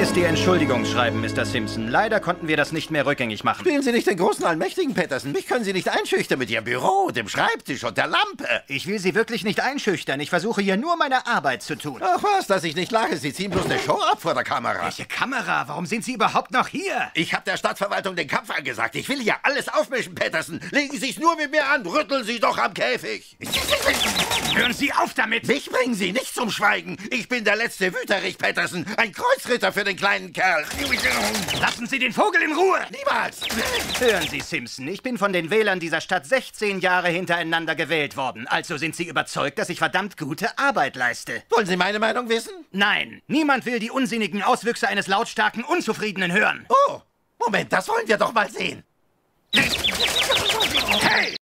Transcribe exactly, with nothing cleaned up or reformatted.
ist Ihr Entschuldigungsschreiben, Mister Simpson. Leider konnten wir das nicht mehr rückgängig machen. Spielen Sie nicht den großen Allmächtigen, Patterson. Mich können Sie nicht einschüchtern mit Ihrem Büro, dem Schreibtisch und der Lampe. Ich will Sie wirklich nicht einschüchtern. Ich versuche hier nur meine Arbeit zu tun. Ach was, dass ich nicht lache. Sie ziehen bloß eine Show ab vor der Kamera. Welche Kamera? Warum sind Sie überhaupt noch hier? Ich habe der Stadtverwaltung den Kampf angesagt. Ich will hier alles aufmischen, Patterson. Legen Sie es nur mit mir an. Rütteln Sie doch am Käfig. Hören Sie auf damit! Mich bringen Sie nicht zum Schweigen. Ich bin der letzte Wüterich, Patterson. Ein Kreuzritter für den kleinen Kerl. Lassen Sie den Vogel in Ruhe! Niemals! Hören Sie, Simpson, ich bin von den Wählern dieser Stadt sechzehn Jahre hintereinander gewählt worden. Also sind Sie überzeugt, dass ich verdammt gute Arbeit leiste. Wollen Sie meine Meinung wissen? Nein, niemand will die unsinnigen Auswüchse eines lautstarken Unzufriedenen hören. Oh, Moment, das wollen wir doch mal sehen. Hey!